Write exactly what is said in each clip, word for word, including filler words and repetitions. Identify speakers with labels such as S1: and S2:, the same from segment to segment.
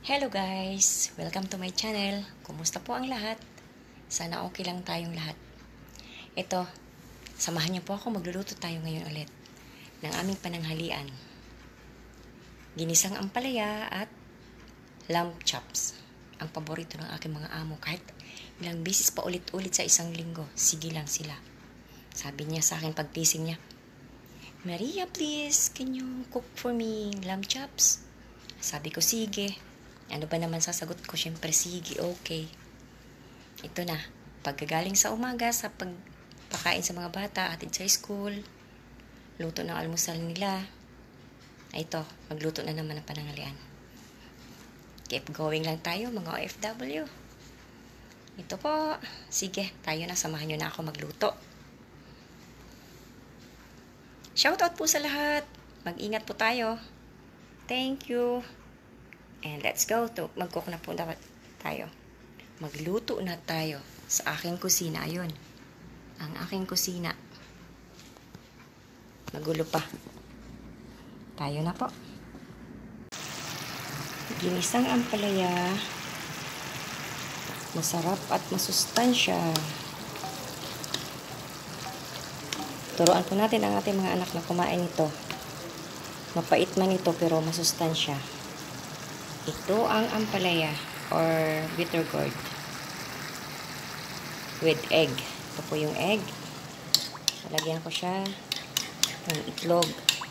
S1: Hello guys! Welcome to my channel. Kumusta po ang lahat? Sana okay lang tayong lahat. Ito, samahan niyo po ako, magluluto tayo ngayon ulit ng aming pananghalian. Ginisang ampalaya at lamb chops. Ang paborito ng aking mga amo kahit ilang bisis pa ulit-ulit sa isang linggo. Sige lang sila. Sabi niya sa akin pagtising niya, Maria, please, can you cook for me lamb chops? Sabi ko, sige. Ano ba naman sasagot ko? Siyempre, sige, okay. Ito na. Pagkagaling sa umaga, sa pagpakain sa mga bata, atid sa school, luto ng almusal nila. Ay, ito, magluto na naman ng pananghalian. Keep going lang tayo, mga O F W. Ito po. Sige, tayo na. Samahan nyo na ako magluto. Shoutout po sa lahat. Mag-ingat po tayo. Thank you. And let's go to mag-cook na po dapat tayo. Magluto na tayo sa aking kusina. Ayun. Ang aking kusina. Magulo pa. Tayo na po. Ginisang ampalaya. Masarap at masustansya. Turuan po natin ang ating mga anak na kumain ito. Mapait man ito pero masustansya. Ito ang ampalaya or bitter gourd with egg. Ito po yung egg. Lalagyan ko siya ng itlog.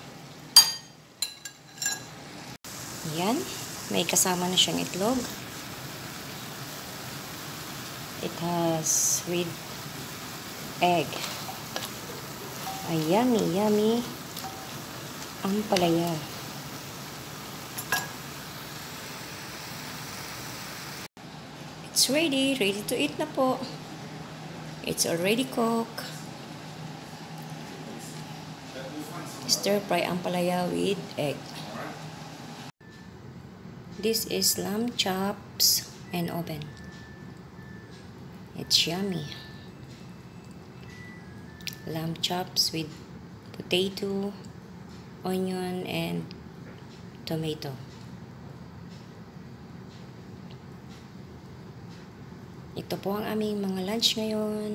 S1: Yan. May kasama na siyang itlog. It has with egg. Ay, yummy, yummy ampalaya. It's ready. Ready to eat na po. It's already cooked. Stir fry ampalaya with egg. This is lamb chops and oven. It's yummy. Lamb chops with potato, onion, and tomato. Ito po ang aming mga lunch ngayon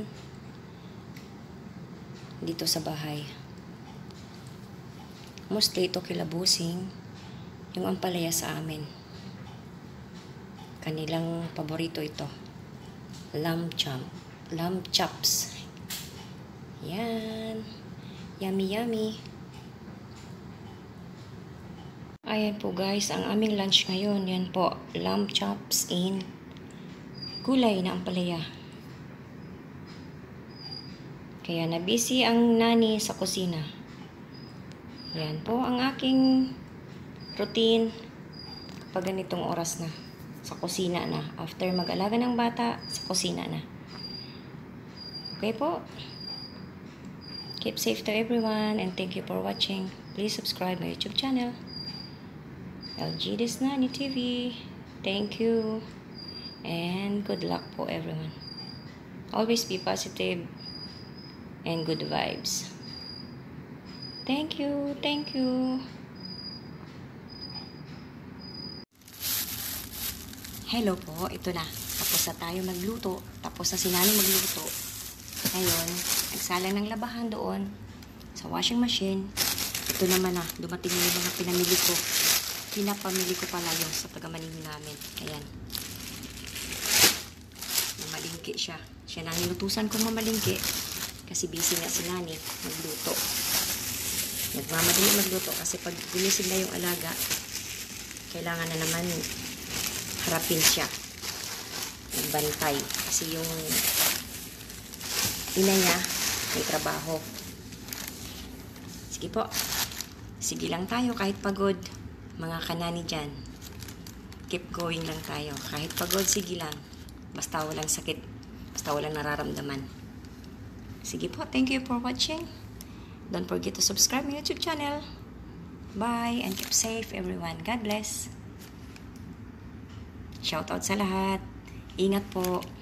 S1: dito sa bahay. Mostly ito kilabusing yung ampalaya sa amin. Kanilang paborito ito. Lamb chop, lamb chops. Yan. Yummy, yummy. Ayan po guys, ang aming lunch ngayon. Yan po, lamb chops in gulay na ampalaya. Kaya na busy ang nani sa kusina. Yan po ang aking routine kapag ganitong oras na. Sa kusina na. After mag-alaga ng bata, sa kusina na. Okay po. Keep safe to everyone and thank you for watching. Please subscribe my YouTube channel. L G Desnani T V. Thank you. And good luck po everyone. Always be positive and good vibes. Thank you. Thank you. Hello po. Ito na. Tapos na tayo magluto. Tapos na si Nani magluto. Ngayon, nagsalang ng labahan doon sa washing machine. Ito naman na, dumating yung mga pinamili ko. Pinapamili ko pala yung sa taga-Manila namin. Ayan. Mamalingki siya. Siya na nilutusan kong mamalingki. Kasi busy nga si Nani magluto. Nagmamadali magluto kasi pag gumising na yung alaga, kailangan na naman harapin siya. Magbantay. Kasi yung ina niya may trabaho. Sige po. Sige lang tayo kahit pagod. Mga kanani dyan. Keep going lang tayo. Kahit pagod, sige lang. Basta walang sakit. Basta walang nararamdaman. Sige po. Thank you for watching. Don't forget to subscribe my YouTube channel. Bye and keep safe everyone. God bless. Shoutout sa lahat. Ingat po.